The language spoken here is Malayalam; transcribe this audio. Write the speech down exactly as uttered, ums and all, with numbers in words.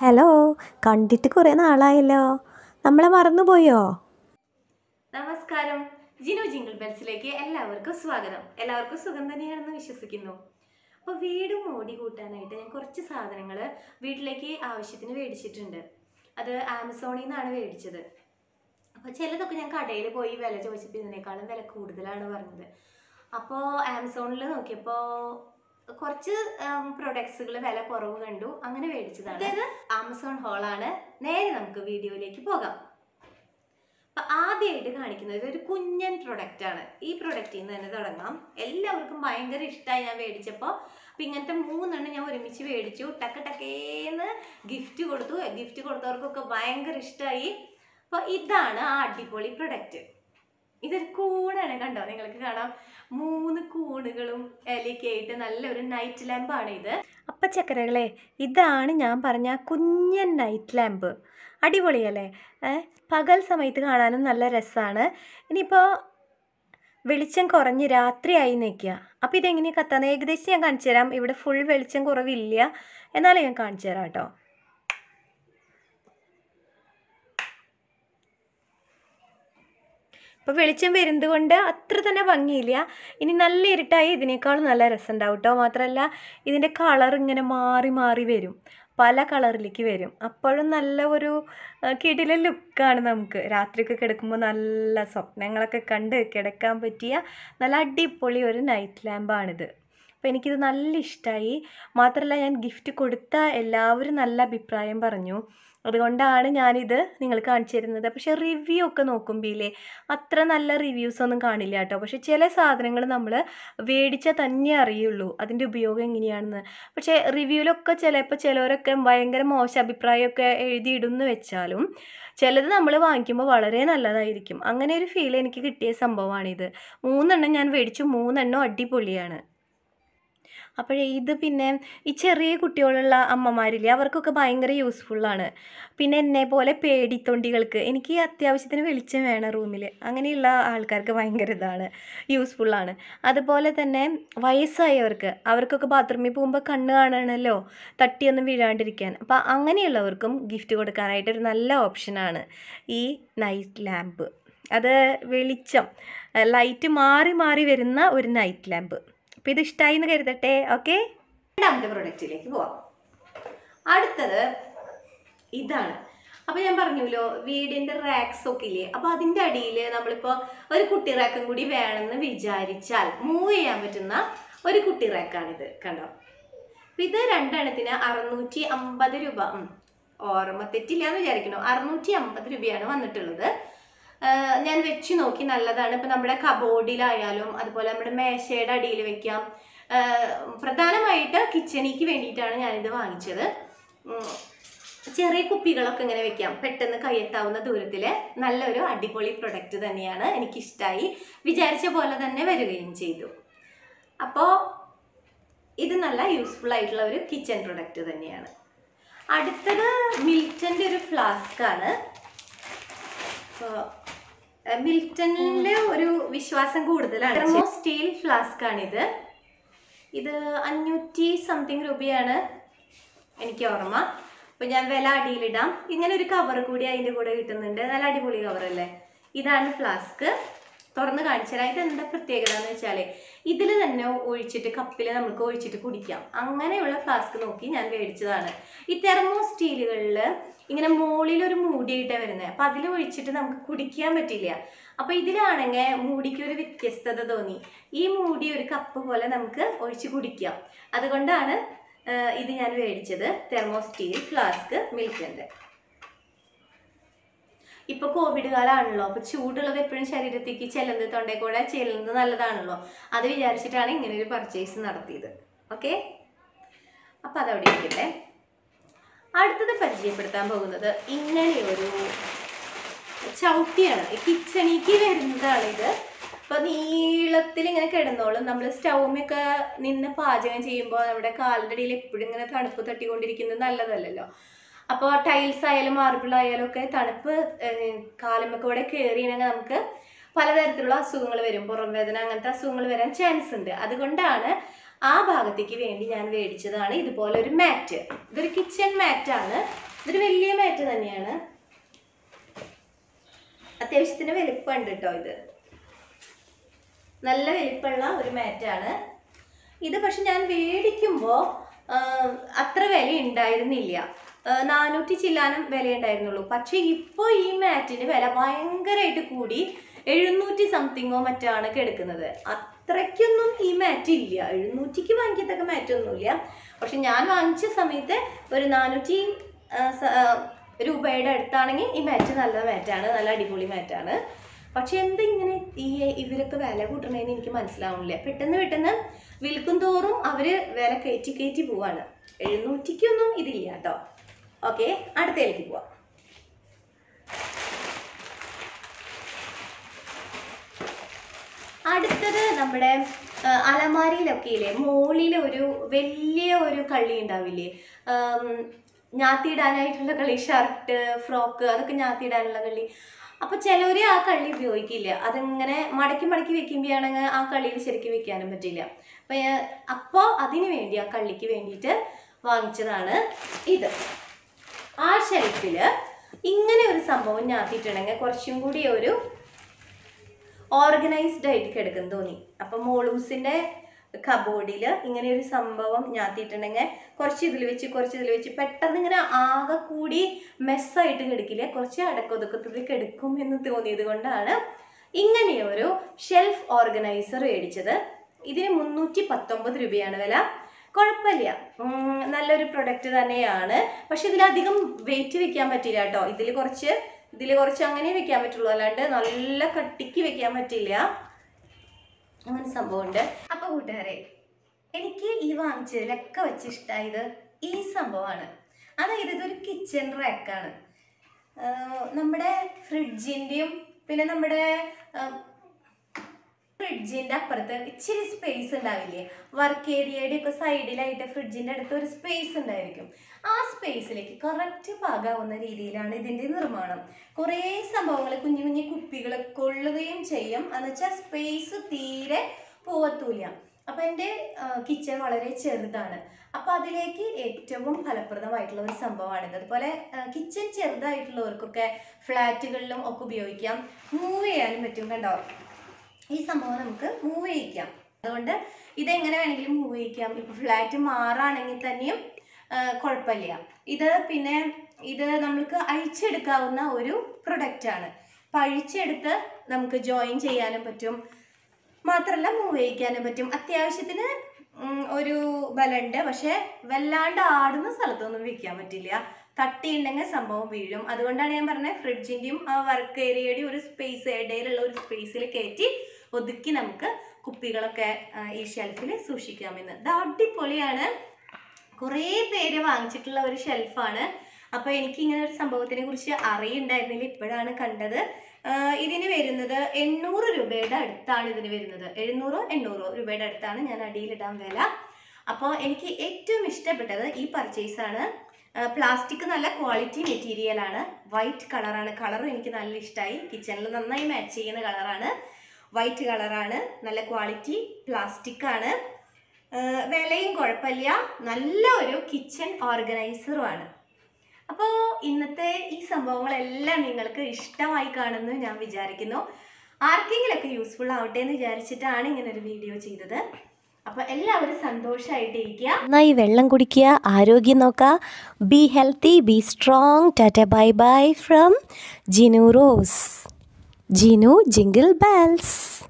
ഹലോ, കണ്ടിട്ട് കുറേ നാളായല്ലോ. നമ്മളെ മറന്നുപോയോ? നമസ്കാരം. ജിനു ജിംഗിൾ ബെൽസിലേക്ക് എല്ലാവർക്കും സ്വാഗതം. എല്ലാവർക്കും സുഖം തന്നെയാണെന്ന് വിശ്വസിക്കുന്നു. അപ്പോൾ വീട് മോടി കൂട്ടാനായിട്ട് ഞാൻ കുറച്ച് സാധനങ്ങൾ വീട്ടിലേക്ക് ആവശ്യത്തിന് മേടിച്ചിട്ടുണ്ട്. അത് ആമസോണിൽ നിന്നാണ് മേടിച്ചത്. അപ്പോൾ ചിലതൊക്കെ ഞാൻ കടയിൽ പോയി വില ചോദിച്ചപ്പോൾ ഇതിനേക്കാളും വില കൂടുതലാണ് പറഞ്ഞത്. അപ്പോൾ ആമസോണിൽ നോക്കിയപ്പോൾ കുറച്ച് പ്രൊഡക്ട്സുകൾ വില കുറവ് കണ്ടു, അങ്ങനെ മേടിച്ചതാണ്. അതായത് ആമസോൺ ഹോളാണ്. നേരെ നമുക്ക് വീഡിയോയിലേക്ക് പോകാം. അപ്പം ആദ്യമായിട്ട് കാണിക്കുന്നത് ഒരു കുഞ്ഞൻ പ്രൊഡക്റ്റ് ആണ്. ഈ പ്രൊഡക്റ്റിൽ നിന്ന് തന്നെ തുടങ്ങാം. എല്ലാവർക്കും ഭയങ്കര ഇഷ്ടമായി ഞാൻ മേടിച്ചപ്പോൾ. അപ്പം ഇങ്ങനത്തെ മൂന്നെണ്ണം ഞാൻ ഒരുമിച്ച് മേടിച്ചു. ടക്ക ടക്കേന്ന് ഗിഫ്റ്റ് കൊടുത്തു. ഗിഫ്റ്റ് കൊടുത്തവർക്കൊക്കെ ഭയങ്കര ഇഷ്ടമായി. അപ്പോൾ ഇതാണ് ആ അടിപൊളി പ്രൊഡക്റ്റ്. ഇതൊരു കൂണാണ്, കണ്ടോ? നിങ്ങൾക്ക് കാണാം, മൂന്ന് കൂണുകളും ഇലയൊക്കെ ആയിട്ട് നല്ലൊരു നൈറ്റ് ലാമ്പാണ് ഇത്. അപ്പം ചക്കരകളെ, ഇതാണ് ഞാൻ പറഞ്ഞ കുഞ്ഞൻ നൈറ്റ് ലാമ്പ്. അടിപൊളിയല്ലേ? പകൽ സമയത്ത് കാണാനും നല്ല രസമാണ്. ഇനിയിപ്പോൾ വെളിച്ചം കുറഞ്ഞ് രാത്രിയായി നിൽക്കുക. അപ്പോൾ ഇതെങ്ങനെയാണ് കത്താന്ന് ഏകദേശം ഞാൻ കാണിച്ചു തരാം. ഇവിടെ ഫുൾ വെളിച്ചം കുറവില്ല, എന്നാലും ഞാൻ കാണിച്ചു തരാം കേട്ടോ. ഇപ്പോൾ വെളിച്ചം വരുന്നത് കൊണ്ട് അത്ര തന്നെ ഭംഗിയില്ല. ഇനി നല്ല ഇരുട്ടായി ഇതിനേക്കാളും നല്ല രസം ഉണ്ടാവും കേട്ടോ. മാത്രമല്ല ഇതിൻ്റെ കളർ ഇങ്ങനെ മാറി മാറി വരും, പല കളറിലേക്ക് വരും. അപ്പോഴും നല്ല ഒരു കിടിലൻ ലുക്കാണ്. നമുക്ക് രാത്രിയൊക്കെ കിടക്കുമ്പോൾ നല്ല സ്വപ്നങ്ങളൊക്കെ കണ്ട് കിടക്കാൻ പറ്റിയ നല്ല അടിപൊളി ഒരു നൈറ്റ് ലാമ്പാണിത്. അപ്പോൾ എനിക്കിത് നല്ല ഇഷ്ടമായി. മാത്രമല്ല ഞാൻ ഗിഫ്റ്റ് കൊടുത്ത എല്ലാവരും നല്ല അഭിപ്രായം പറഞ്ഞു. അതുകൊണ്ടാണ് ഞാനിത് നിങ്ങൾ കാണിച്ചു തരുന്നത്. പക്ഷേ റിവ്യൂ ഒക്കെ നോക്കുമ്പോഴേ അത്ര നല്ല റിവ്യൂസ് ഒന്നും കാണില്ല കേട്ടോ. പക്ഷേ ചില സാധനങ്ങൾ നമ്മൾ മേടിച്ചാൽ തന്നെ അറിയുള്ളൂ അതിൻ്റെ ഉപയോഗം എങ്ങനെയാണെന്ന്. പക്ഷേ റിവ്യൂവിലൊക്കെ ചിലപ്പോൾ ചിലവരൊക്കെ ഭയങ്കര മോശം അഭിപ്രായമൊക്കെ എഴുതിയിടുമെന്ന് വെച്ചാലും ചിലത് നമ്മൾ വാങ്ങിക്കുമ്പോൾ വളരെ നല്ലതായിരിക്കും. അങ്ങനെ ഒരു ഫീൽ എനിക്ക് കിട്ടിയ സംഭവമാണിത്. മൂന്നെണ്ണം ഞാൻ മേടിച്ചു, മൂന്നെണ്ണം അടിപൊളിയാണ്. അപ്പോഴേ ഇത് പിന്നെ ഈ ചെറിയ കുട്ടികളുള്ള അമ്മമാരില്ലേ, അവർക്കൊക്കെ ഭയങ്കര യൂസ്ഫുള്ളാണ്. പിന്നെ എന്നെ പോലെ പേടിത്തൊണ്ടികൾക്ക്, എനിക്ക് അത്യാവശ്യത്തിന് വെളിച്ചം വേണം റൂമിൽ, അങ്ങനെയുള്ള ആൾക്കാർക്ക് ഭയങ്കര ഇതാണ്, യൂസ്ഫുള്ളാണ്. അതുപോലെ തന്നെ വയസ്സായവർക്ക്, അവർക്കൊക്കെ ബാത്റൂമിൽ പോകുമ്പോൾ കണ്ണ് കാണണമല്ലോ, തട്ടിയൊന്നും വീഴാണ്ടിരിക്കാൻ. അപ്പോൾ അങ്ങനെയുള്ളവർക്കും ഗിഫ്റ്റ് കൊടുക്കാനായിട്ട് ഒരു നല്ല ഓപ്ഷനാണ് ഈ നൈറ്റ് ലാമ്പ്. അത് വെളിച്ചം ലൈറ്റ് മാറി മാറി വരുന്ന ഒരു നൈറ്റ് ലാമ്പ്. അപ്പോൾ ഇത് ഇഷ്ടമായി എന്ന് കരുതട്ടെ. ഓക്കെ, രണ്ടാമത്തെ പ്രൊഡക്റ്റിലേക്ക് പോവാം. അടുത്തത് ഇതാണ്. അപ്പോൾ ഞാൻ പറഞ്ഞല്ലോ വീടിൻ്റെ റാക്സ് ഒക്കെ ഇല്ലേ, അപ്പോൾ അതിൻ്റെ അടിയിൽ നമ്മളിപ്പോൾ ഒരു കുട്ടി റാക്കും കൂടി വേണമെന്ന് വിചാരിച്ചാൽ മൂവ് ചെയ്യാൻ പറ്റുന്ന ഒരു കുട്ടി റാക്കാണിത്, കണ്ടോ? അപ്പോൾ ഇത് രണ്ടെണ്ണത്തിന് അറുന്നൂറ്റി അമ്പത് രൂപ, ഓർമ്മ തെറ്റില്ല എന്ന് വിചാരിക്കുന്നു, അറുന്നൂറ്റി അമ്പത് രൂപയാണ് വന്നിട്ടുള്ളത്. ഞാൻ വെച്ച് നോക്കി, നല്ലതാണ്. ഇപ്പം നമ്മുടെ കബോർഡിലായാലും അതുപോലെ നമ്മുടെ മേശയുടെ അടിയിൽ വെക്കാം. പ്രധാനമായിട്ട് കിച്ചണിക്ക് വേണ്ടിയിട്ടാണ് ഞാനിത് വാങ്ങിച്ചത്. ചെറിയ കുപ്പികളൊക്കെ ഇങ്ങനെ വെക്കാം, പെട്ടെന്ന് കയ്യെത്താവുന്ന ദൂരത്തിൽ. നല്ലൊരു അടിപൊളി പ്രൊഡക്റ്റ് തന്നെയാണ്, എനിക്കിഷ്ടമായി. വിചാരിച്ച പോലെ തന്നെ വരികയും ചെയ്തു. അപ്പോൾ ഇത് നല്ല യൂസ്ഫുൾ ആയിട്ടുള്ള ഒരു കിച്ചൺ പ്രൊഡക്റ്റ് തന്നെയാണ്. അടുത്തത് മിൽട്ടൻ്റെ ഒരു ഫ്ലാസ്കാണ്. അപ്പോൾ മിൽട്ടണില് ഒരു വിശ്വാസം കൂടുതലാണ്. തെർമോ സ്റ്റീൽ ഫ്ലാസ്ക് ആണിത്. ഇത് അഞ്ഞൂറ്റി സംതിങ് രൂപയാണ് എനിക്ക് ഓർമ്മ. അപ്പോൾ ഞാൻ വില അടിയിലിടാം. ഇങ്ങനെ ഒരു കവർ കൂടി അതിൻ്റെ കൂടെ കിട്ടുന്നുണ്ട്, നല്ല അടിപൊളി കവറല്ലേ. ഇതാണ് ഫ്ലാസ്ക്, തുറന്ന് കാണിച്ചു തരാം. ഇതെന്താ പ്രത്യേകത എന്ന് വെച്ചാൽ ഇതിൽ തന്നെ ഒഴിച്ചിട്ട് കപ്പിൽ നമുക്ക് ഒഴിച്ചിട്ട് കുടിക്കാം. അങ്ങനെയുള്ള ഫ്ലാസ്ക് നോക്കി ഞാൻ മേടിച്ചതാണ്. ഈ തെർമോ സ്റ്റീലുകളിൽ ഇങ്ങനെ മുകളിലൊരു മൂടിയായിട്ടാണ് വരുന്നത്, അപ്പം അതിൽ ഒഴിച്ചിട്ട് നമുക്ക് കുടിക്കാൻ പറ്റില്ല. അപ്പോൾ ഇതിലാണെങ്കിൽ മൂടിക്കൊരു വ്യത്യസ്തത തോന്നി. ഈ മൂടി ഒരു കപ്പ് പോലെ നമുക്ക് ഒഴിച്ച് കുടിക്കാം. അതുകൊണ്ടാണ് ഇത് ഞാൻ മേടിച്ചത്, തെർമോ സ്റ്റീൽ ഫ്ലാസ്ക് മിൽട്ടൻ്റെ. ഇപ്പോൾ കോവിഡ് കാലമാണല്ലോ, അപ്പോൾ ചൂടുള്ളത് എപ്പോഴും ശരീരത്തേക്ക് ചെല്ലുന്നത്, തൊണ്ടയിൽ കൂടെ ചെല്ലുന്നത് നല്ലതാണല്ലോ. അത് വിചാരിച്ചിട്ടാണ് ഇങ്ങനെ ഒരു പർച്ചേസ് നടത്തിയത്. ഓക്കെ, അപ്പം അതവിടെ ഇരിക്കട്ടെ. അടുത്തത് പരിചയപ്പെടുത്താൻ പോകുന്നത് ഇങ്ങനെയൊരു ചവിട്ടിയാണ്. കിച്ചണിക്ക് വരുന്നതാണ് ഇത്. അപ്പോൾ നീളത്തിൽ ഇങ്ങനെ കിടന്നോളും. നമ്മൾ സ്റ്റൗമൊക്കെ നിന്ന് പാചകം ചെയ്യുമ്പോൾ നമ്മുടെ കാലിൻ്റെ അടിയിൽ എപ്പോഴും ഇങ്ങനെ തണുപ്പ് തട്ടിക്കൊണ്ടിരിക്കുന്നത് നല്ലതല്ലല്ലോ. അപ്പോൾ ടൈൽസ് ആയാലും മാർബിൾ ആയാലും ഒക്കെ തണുപ്പ് കാലുമൊക്കെ കൂടെ കയറിയാണെങ്കിൽ നമുക്ക് പലതരത്തിലുള്ള അസുഖങ്ങൾ വരും, പുറം വേദന, അങ്ങനത്തെ അസുഖങ്ങൾ വരാൻ ചാൻസ് ഉണ്ട്. അതുകൊണ്ടാണ് ആ ഭാഗത്തേക്ക് വേണ്ടി ഞാൻ മേടിച്ചതാണ് ഇതുപോലെ ഒരു മാറ്റ്. ഇതൊരു കിച്ചൺ മാറ്റാണ്. ഇതൊരു വലിയ മാറ്റ് തന്നെയാണ്, അത്യാവശ്യത്തിന് വലിപ്പമുണ്ട് കേട്ടോ. ഇത് നല്ല വലിപ്പമുള്ള ഒരു മാറ്റാണ് ഇത്. പക്ഷെ ഞാൻ മേടിക്കുമ്പോൾ അത്ര വില ഉണ്ടായിരുന്നില്ല, നാനൂറ്റി ചില്ലാനും വില ഉണ്ടായിരുന്നുള്ളൂ. പക്ഷെ ഇപ്പോൾ ഈ മാറ്റിന് വില ഭയങ്കരമായിട്ട് കൂടി, എഴുന്നൂറ്റി സംതിങ്ങോ മറ്റാണ് കിടക്കുന്നത്. അത്രയ്ക്കൊന്നും ഈ മാറ്റ് ഇല്ല, എഴുന്നൂറ്റിക്ക് വാങ്ങിക്കത്തക്ക മാറ്റൊന്നുമില്ല. പക്ഷെ ഞാൻ വാങ്ങിച്ച സമയത്ത് ഒരു നാനൂറ്റി രൂപയുടെ അടുത്താണെങ്കിൽ ഈ മാറ്റ് നല്ല മാറ്റാണ്, നല്ല അടിപൊളി മാറ്റാണ്. പക്ഷെ എന്തിങ്ങനെ ഈ ഇവരൊക്കെ വില കൂട്ടണേന്ന് എനിക്ക് മനസ്സിലാവുന്നില്ല. പെട്ടെന്ന് പെട്ടെന്ന് വിൽക്കും തോറും അവർ വില കയറ്റി കയറ്റി പോവാണ്. എഴുന്നൂറ്റിക്കൊന്നും ഇതില്ല കേട്ടോ. ഓക്കെ, അടുത്തയിലേക്ക് പോവാം. അടുത്തത് നമ്മുടെ അലമാരിയിലൊക്കെ ഇല്ലേ മുകളിൽ ഒരു വലിയ ഒരു കള്ളി ഉണ്ടാവില്ലേ, ഞാത്തിയിടാനായിട്ടുള്ള കളി, ഷർട്ട് ഫ്രോക്ക് അതൊക്കെ ഞാത്തിയിടാനുള്ള കളി. അപ്പോൾ ചിലവർ ആ കള്ളി ഉപയോഗിക്കില്ല, അതിങ്ങനെ മടക്കി മടക്കി വെക്കുമ്പോഴാണെങ്കിൽ ആ കള്ളിയിൽ ശരിക്കും വെക്കാനും പറ്റില്ല. അപ്പം അപ്പോൾ അതിന് വേണ്ടി ആ കള്ളിക്ക് വേണ്ടിയിട്ട് വാങ്ങിച്ചതാണ് ഇത്. ആ ഷെൽഫിൽ ഇങ്ങനെ ഒരു സംഭവം ഞാത്തിയിട്ടുണ്ടെങ്കിൽ കുറച്ചും കൂടി ഒരു ഓർഗനൈസ്ഡ് ആയിട്ട് കിടക്കും തോന്നി. അപ്പം മോളൂസിൻ്റെ കബോർഡിൽ ഇങ്ങനെ ഒരു സംഭവം ഞാത്തിയിട്ടുണ്ടെങ്കിൽ കുറച്ച് ഇതിൽ വെച്ച് കുറച്ച് ഇതിൽ വെച്ച് പെട്ടെന്ന് ഇങ്ങനെ ആകെ കൂടി മെസ്സായിട്ട് കിടക്കില്ല, കുറച്ച് അടക്കൊതുക്കത്തിൽ കിടക്കും എന്ന് തോന്നിയത് കൊണ്ടാണ് ഇങ്ങനെയൊരു ഷെൽഫ് ഓർഗനൈസർ മേടിച്ചത്. ഇതിന് മുന്നൂറ്റി പത്തൊമ്പത് രൂപയാണ് വില. കുഴപ്പമില്ല, നല്ലൊരു പ്രൊഡക്റ്റ് തന്നെയാണ്. പക്ഷെ ഇതിലധികം വെയിറ്റ് വെക്കാൻ പറ്റില്ല കേട്ടോ. ഇതിൽ കുറച്ച് ഇതിൽ കുറച്ച് അങ്ങനെ വെക്കാൻ പറ്റുള്ളൂ, അല്ലാണ്ട് നല്ല കട്ടിക്ക് വെക്കാൻ പറ്റില്ല. അങ്ങനെ സംഭവമുണ്ട്. അപ്പോൾ കൂട്ടുകാരെ, എനിക്ക് ഈ വാങ്ങിച്ചതിലൊക്കെ വെച്ച് ഇഷ്ടമായത് ഈ സംഭവമാണ്. അതായത് ഇതൊരു കിച്ചൺ റാക്കാണ്. നമ്മുടെ ഫ്രിഡ്ജിൻ്റെയും പിന്നെ നമ്മുടെ ഫ്രിഡ്ജിൻ്റെ അപ്പുറത്ത് ഇച്ചിരി സ്പേസ് ഉണ്ടാവില്ലേ, വർക്ക് ഏരിയയുടെ ഒക്കെ സൈഡിലായിട്ട് ഫ്രിഡ്ജിൻ്റെ അടുത്ത് ഒരു സ്പേസ് ഉണ്ടായിരിക്കും. ആ സ്പേസിലേക്ക് കറക്റ്റ് പാകാവുന്ന രീതിയിലാണ് ഇതിൻ്റെ നിർമ്മാണം. കുറേ സംഭവങ്ങൾ കുഞ്ഞു കുഞ്ഞു കുപ്പികൾ കൊള്ളുകയും ചെയ്യും, എന്ന് വെച്ചാൽ സ്പേസ് തീരെ പോവത്തൂല. അപ്പം എൻ്റെ കിച്ചൺ വളരെ ചെറുതാണ്, അപ്പോൾ അതിലേക്ക് ഏറ്റവും ഫലപ്രദമായിട്ടുള്ള ഒരു സംഭവമാണിത്. അതുപോലെ കിച്ചൺ ചെറുതായിട്ടുള്ളവർക്കൊക്കെ ഫ്ലാറ്റുകളിലും ഒക്കെ ഉപയോഗിക്കാം, മൂവ് ചെയ്യാനും പറ്റും. കണ്ടോ, ഈ സംഭവം നമുക്ക് മൂവ് ചെയ്യിക്കാം. അതുകൊണ്ട് ഇതെങ്ങനെ വേണമെങ്കിലും മൂവ് ചെയ്യിക്കാം. ഇപ്പോൾ ഫ്ലാറ്റ് മാറാണെങ്കിൽ തന്നെയും കുഴപ്പമില്ല. ഇത് പിന്നെ ഇത് നമുക്ക് അഴിച്ചെടുക്കാവുന്ന ഒരു പ്രൊഡക്റ്റാണ്. അപ്പം അഴിച്ചെടുത്ത് നമുക്ക് ജോയിൻ ചെയ്യാനും പറ്റും, മാത്രമല്ല മൂവ് ചെയ്യിക്കാനും പറ്റും. അത്യാവശ്യത്തിന് ഒരു ബലമുണ്ട്, പക്ഷെ വല്ലാണ്ട് ആടുന്ന സ്ഥലത്തൊന്നും വെക്കാൻ പറ്റില്ല, തട്ടിയുണ്ടെങ്കിൽ സംഭവം വീഴും. അതുകൊണ്ടാണ് ഞാൻ പറഞ്ഞത് ഫ്രിഡ്ജിൻ്റെയും ആ വർക്ക് ഏരിയയുടെയും ഒരു സ്പേസ് ഇടയിലുള്ള ഒരു സ്പേസിൽ കയറ്റി ഒതുക്കി നമുക്ക് കുപ്പികളൊക്കെ ഈ ഷെൽഫിൽ സൂക്ഷിക്കാമെന്ന്. ഇത് അടിപൊളിയാണ്, കുറേ പേര് വാങ്ങിച്ചിട്ടുള്ള ഒരു ഷെൽഫാണ്. അപ്പോൾ എനിക്ക് ഇങ്ങനെ ഒരു സംഭവത്തിനെ കുറിച്ച് അറിയുണ്ടായിരുന്നില്ല, ഇപ്പോഴാണ് കണ്ടത്. ഇതിന് വരുന്നത് എണ്ണൂറ് രൂപയുടെ അടുത്താണ് ഇതിന് വരുന്നത്. എഴുന്നൂറോ എണ്ണൂറോ രൂപയുടെ അടുത്താണ് ഞാൻ അടിയിലിടാൻ വില. അപ്പോൾ എനിക്ക് ഏറ്റവും ഇഷ്ടപ്പെട്ടത് ഈ പർച്ചേസാണ്. പ്ലാസ്റ്റിക് നല്ല ക്വാളിറ്റി മെറ്റീരിയലാണ്, വൈറ്റ് കളറാണ്. കളറും എനിക്ക് നല്ല ഇഷ്ടമായി, കിച്ചണിൽ നന്നായി മാച്ച് ചെയ്യുന്ന കളറാണ്, വൈറ്റ് കളറാണ്, നല്ല ക്വാളിറ്റി പ്ലാസ്റ്റിക്കാണ്. വിലയും കുഴപ്പമില്ല, നല്ല ഒരു കിച്ചൺ ഓർഗനൈസറുമാണ്. അപ്പോൾ ഇന്നത്തെ ഈ സംഭവങ്ങളെല്ലാം നിങ്ങൾക്ക് ഇഷ്ടമായി കാണുമെന്ന് ഞാൻ വിചാരിക്കുന്നു. ആർക്കെങ്കിലൊക്കെ യൂസ്ഫുൾ ആവട്ടെ എന്ന് വിചാരിച്ചിട്ടാണ് ഇങ്ങനൊരു വീഡിയോ ചെയ്തത്. അപ്പോൾ എല്ലാവരും സന്തോഷമായിട്ടിരിക്കുക, നന്നായി വെള്ളം കുടിക്കുക, ആരോഗ്യം നോക്കുക. Be healthy, be strong. Tata bye bye from Jinu Rose. Jinu jingle bells.